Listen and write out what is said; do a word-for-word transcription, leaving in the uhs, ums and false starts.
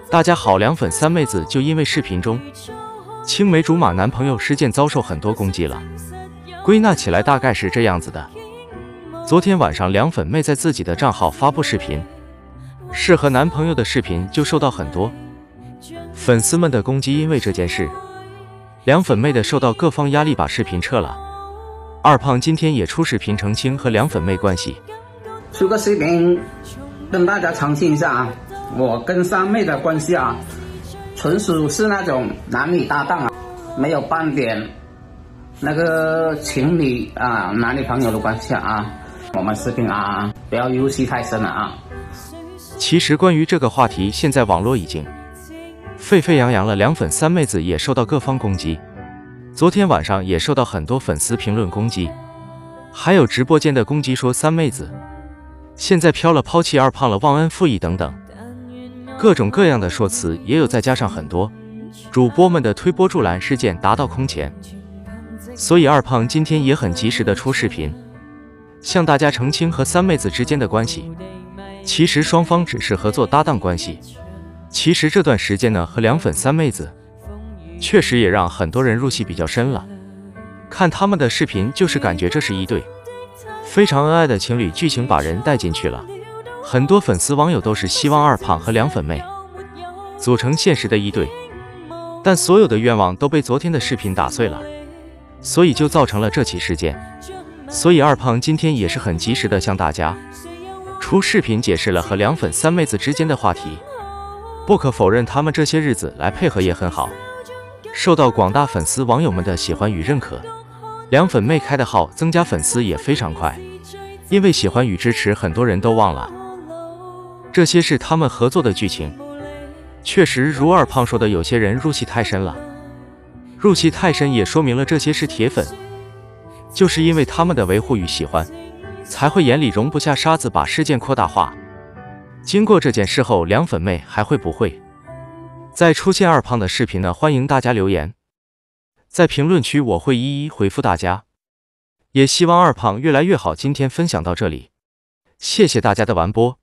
大家好，凉粉三妹子就因为视频中青梅竹马男朋友事件遭受很多攻击了。归纳起来大概是这样子的：昨天晚上凉粉妹在自己的账号发布视频，是和男朋友的视频就受到很多粉丝们的攻击。因为这件事，凉粉妹的受到各方压力把视频撤了。二胖今天也出视频澄清和凉粉妹关系， 出个视频跟大家澄清一下啊，我跟三妹的关系啊，纯属是那种男女搭档啊，没有半点那个情侣啊男女朋友的关系啊。我们视频啊不要入戏太深了啊。 其实关于这个话题，现在网络已经沸沸扬扬了，凉粉三妹子也受到各方攻击，昨天晚上也受到很多粉丝评论攻击，还有直播间的攻击说三妹子现在飘了，抛弃二胖了，忘恩负义等等，各种各样的说辞，也有再加上很多主播们的推波助澜事件达到空前。所以二胖今天也很及时的出视频，向大家澄清和三妹子之间的关系。其实双方只是合作搭档关系。其实这段时间呢，和凉粉三妹子确实也让很多人入戏比较深了。看他们的视频，就是感觉这是一对非常恩爱的情侣，剧情把人带进去了。很多粉丝网友都是希望二胖和凉粉妹组成现实的一对，但所有的愿望都被昨天的视频打碎了，所以就造成了这起事件。所以二胖今天也是很及时的向大家出视频解释了和凉粉三妹子之间的话题。不可否认，他们这些日子来配合也很好，受到广大粉丝网友们的喜欢与认可。凉粉妹开的号增加粉丝也非常快，因为喜欢与支持，很多人都忘了这些是他们合作的剧情。确实如二胖说的，有些人入戏太深了，入戏太深也说明了这些是铁粉，就是因为他们的维护与喜欢，才会眼里容不下沙子，把事件扩大化。经过这件事后，凉粉妹还会不会再出现二胖的视频呢？欢迎大家留言，在评论区我会一一回复大家，也希望二胖越来越好。今天分享到这里，谢谢大家的完播。